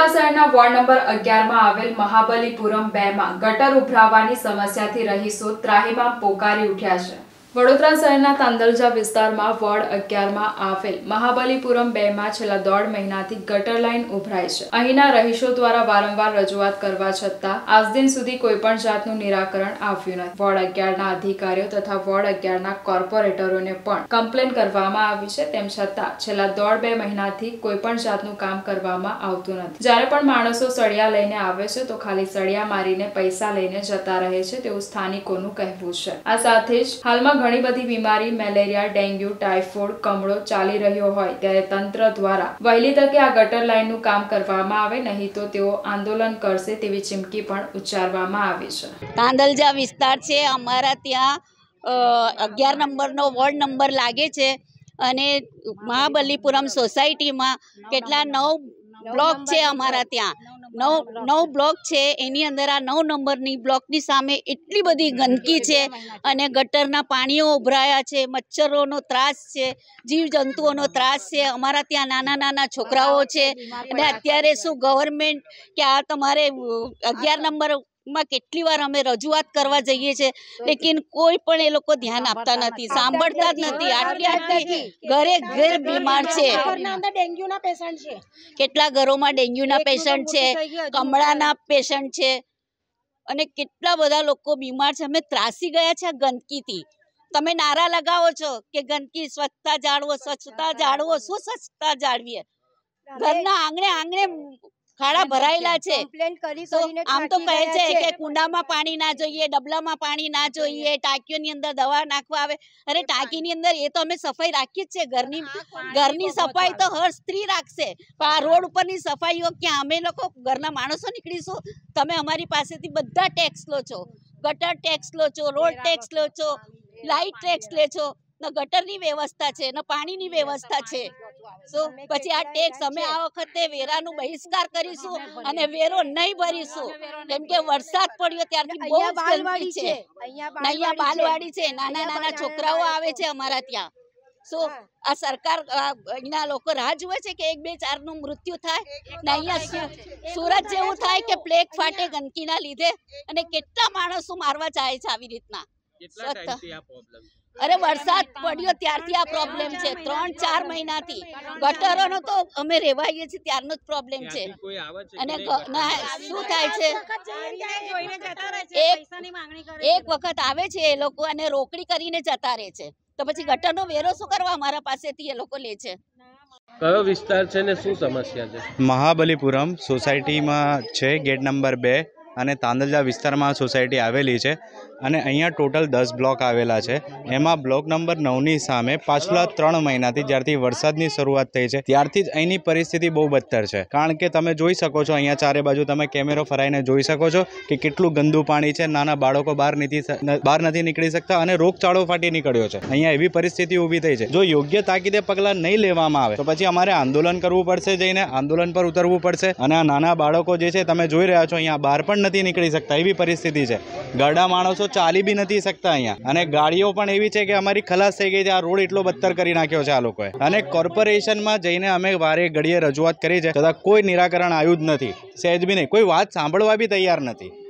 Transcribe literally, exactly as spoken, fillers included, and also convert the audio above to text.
વડોદરા શહેરના ward number અગિયાર માં આવેલ મહાબલીપુરમ બે માં ગટર ઉભરાવાની સમસ્યાથી રહીશો ત્રાહિમામ પોકારી ઉઠ્યા છે। વડોદરા શહેરના તાંદલજા વિસ્તારમાં વોર્ડ અગિયાર માં આવેલ મહાબલીપુરમ બે માં છેલ્લા દોઢ મહિનાથી ગટર લાઇન ઉભરાય છે। અહીંના રહીશો દ્વારા વારંવાર રજૂઆત કરવા છતાં આજ દિન સુધી કોઈ પણ જાતનું નિરાકરણ આવ્યું નથી। વોર્ડ અગિયારના અધિકારીઓ તથા વોર્ડ અગિયારના કોર્પોરેટરોને પણ કમ્પ્લેન કરવામાં આવી છે, તેમ છતાં છેલ્લા દોઢ બે મહિનાથી કોઈ પણ જાતનું કામ કરવામાં આવતું નથી। જ્યારે પણ માણસો સળિયા લઈને આવે છે તો ખાલી સળિયા મારીને પૈસા લઈને જતા રહે છે તેવું સ્થાનિકોનું કહેવું છે। આ સાથે જ હાલમાં ઘણી બધી બીમારી મેલેરિયા, ડેન્ગ્યુ, ટાઇફોઇડ, કમળો ચાલી રહ્યો હોય ત્યારે તંત્ર દ્વારા વહેલી તકે આ ગટર લાઇનનું કામ કરવામાં આવે, નહીં તો તેઓ આંદોલન કરશે તેવી ચીમકી પણ ઉચ્ચારવામાં આવી છે। તાંદલજા વિસ્તાર છે, અમારા ત્યાં અગિયાર નંબરનો વોર્ડ નંબર લાગે છે અને મહાબલીપુરમ સોસાયટીમાં કેટલા નવ બ્લોક છે। અમારા ત્યાં નવ નવ બ્લોક છે, એની અંદર આ નવ નંબરની બ્લોકની સામે એટલી બધી ગંદકી છે અને ગટરના પાણીઓ ઉભરાયા છે, મચ્છરોનો ત્રાસ છે, જીવજંતુઓનો ત્રાસ છે। અમારા ત્યાં નાના નાના છોકરાઓ છે અને અત્યારે શું ગવર્મેન્ટ કે આ તમારે અગિયાર નંબર માં કેટલી વાર અમે રજૂઆત કરવા જઈએ છીએ, લેકિન કોઈ પણ એ લોકો ધ્યાન આપતા નથી, સાંભળતા જ નથી। આટલી આટલી ઘરે ઘર બીમાર છે, કેટલા ઘરોમાં ડેન્ગ્યુના પેશન્ટ છે, કમળાના પેશન્ટ છે અને કેટલા બધા લોકો બીમાર છે। અમે ત્રાસી ગયા છે આ ગંદકીથી। તમે નારા લગાવો છો કે ગંદકી સ્વચ્છતા જાળવો, સ્વચ્છતા જાળવો, શું સ્વચ્છતા જાળવીએ? ઘરના આંગણે આંગણે ખાડા ભરાયેલા છે। તો આમ તો કહે છે કે કુંડામાં પાણી ના જોઈએ, ડબલામાં પાણી ના જોઈએ, ટાંકીઓની અંદર દવા નાખવા આવે। અરે ટાંકીની અંદર એ તો અમે સફાઈ રાખીએ જ છે, ઘરની ઘરની સફાઈ તો હર સ્ત્રી રાખશે, પણ આ રોડ ઉપરની સફાઈઓ ક્યાં? અમે લોકો ઘરના માણસો નીકળીશું, તમે અમારી પાસેથી બધા ટેક્સ લો છો, ગટર ટેક્સ લો છો, રોડ ટેક્સ લો છો, લાઇટ ટેક્સ લે છો, ન ગટરની વ્યવસ્થા છે, ન પાણીની વ્યવસ્થા છે। સો પછી આ ટેક્સ અમે આ વખતે વેરાનું બહિષ્કાર કરીશું અને વેરો નહીં ભરીશું, કેમ કે વરસાદ પડ્યો ત્યારથી બહુ જ ગંદકી છે। અહીંયા બાલવાડી છે, નાના નાના છોકરાઓ આવે છે અમારા ત્યાં। સો આ સરકાર અહીંના લોકો રાહ જુએ છે કે એક બે ચાર નું મૃત્યુ થાય ને અહીંયા સુરત જેવું થાય કે પ્લેગ ફાટે ગંદકીના લીધે, અને કેટલા માણસો મારવા જાય છે આવી રીતના। અરે વરસાદ પડ્યો ત્યારથી આ પ્રોબ્લેમ છે, ત્રણ ચાર મહિનાથી ગટરોનો તો અમે રહેવાઈએ છીએ ત્યારનો જ પ્રોબ્લેમ છે। અને શું થાય છે, એક વખત આવે છે એ લોકો અને રોકડી કરીને જતા રહે છે, તો પછી ગટરનો વેરો શું કરવા અમારા પાસેથી એ લોકો લે છે? કયો વિસ્તાર છે ને શું સમસ્યા છે? મહાબલીપુરમ સોસાયટીમાં છે, ગેટ નંબર બે અને તાંદલજા વિસ્તારમાં સોસાયટી આવેલી છે અને અહીંયા ટોટલ દસ બ્લોક આવેલા છે। એમાં બ્લોક નંબર નવની સામે પાછલા ત્રણ મહિનાથી જ્યારથી વરસાદની શરૂઆત થઈ છે ત્યારથી જ અહીંની પરિસ્થિતિ બહુ બદતર છે, કારણ કે તમે જોઈ શકો છો અહીંયા ચારે બાજુ તમે કેમેરો ફરાઈને જોઈ શકો છો કે કેટલું ગંદુ પાણી છે। નાના બાળકો બહાર નથી બહાર નથી નીકળી શકતા અને રોગચાળો ફાટી નીકળ્યો છે। અહીંયા એવી પરિસ્થિતિ ઊભી થઈ છે, જો યોગ્ય તાકીદે પગલાં નહીં લેવામાં આવે તો પછી અમારે આંદોલન કરવું પડશે, જઈને આંદોલન પર ઉતરવું પડશે। અને આ નાના બાળકો જે છે તમે જોઈ રહ્યા છો અહીંયા બહાર પણ નથી નીકળી શકતા એવી પરિસ્થિતિ છે। ગાડા માણસો ચાલી બી નથી શકતા અહીંયા, અને ગાડીઓ પણ એવી છે કે અમારી ખલાસ થઈ ગઈ છે। આ રોડ એટલો બદતર કરી નાખ્યો છે આ લોકોએ, અને કોર્પોરેશનમાં જઈને અમે વારે ઘડીએ રજૂઆત કરી છે છતાં કોઈ નિરાકરણ આવ્યું જ નથી, સહેજ બી નહીં, કોઈ વાત સાંભળવા બી તૈયાર નથી।